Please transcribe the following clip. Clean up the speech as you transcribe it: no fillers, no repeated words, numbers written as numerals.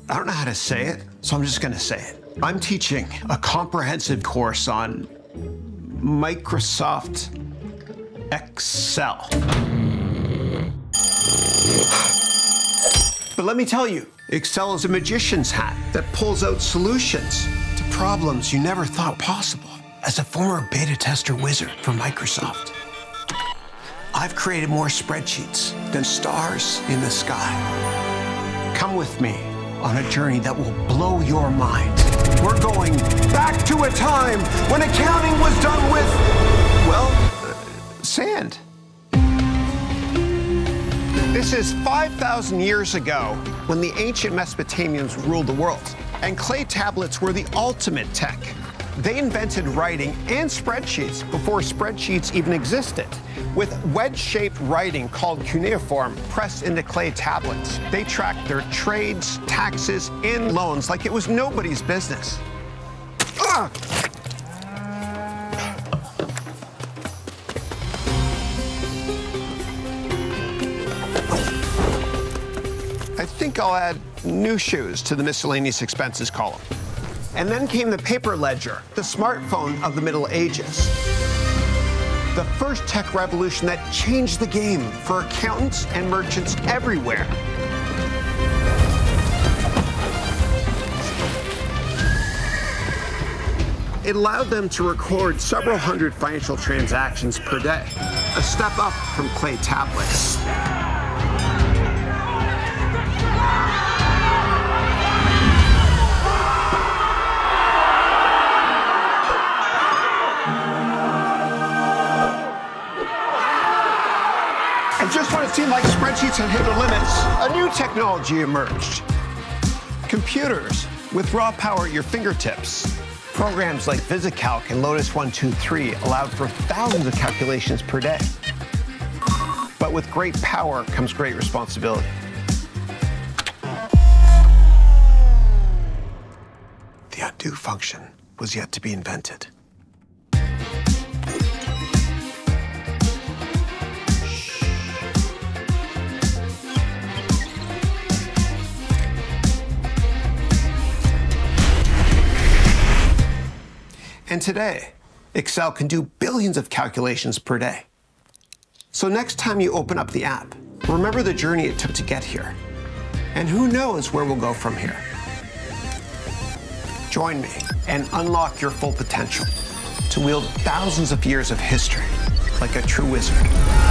I don't know how to say it, so I'm just gonna say it. I'm teaching a comprehensive course on Microsoft Excel. But let me tell you, Excel is a magician's hat that pulls out solutions to problems you never thought possible. As a former beta tester wizard for Microsoft, I've created more spreadsheets than stars in the sky. Come with me on a journey that will blow your mind. We're going back to a time when accounting was done with, well, sand. This is 5,000 years ago when the ancient Mesopotamians ruled the world, and clay tablets were the ultimate tech. They invented writing and spreadsheets before spreadsheets even existed, with wedge-shaped writing called cuneiform pressed into clay tablets. They tracked their trades, taxes, and loans like it was nobody's business. Ah! I think I'll add new shoes to the miscellaneous expenses column. And then came the paper ledger, the smartphone of the Middle Ages. The first tech revolution that changed the game for accountants and merchants everywhere. It allowed them to record several hundred financial transactions per day, a step up from clay tablets. And just when it seemed like spreadsheets had hit their limits, a new technology emerged. Computers with raw power at your fingertips. Programs like VisiCalc and Lotus 123 allowed for thousands of calculations per day. But with great power comes great responsibility. The undo function was yet to be invented. And today, Excel can do billions of calculations per day. So next time you open up the app, remember the journey it took to get here. And who knows where we'll go from here. Join me and unlock your full potential to wield thousands of years of history like a true wizard.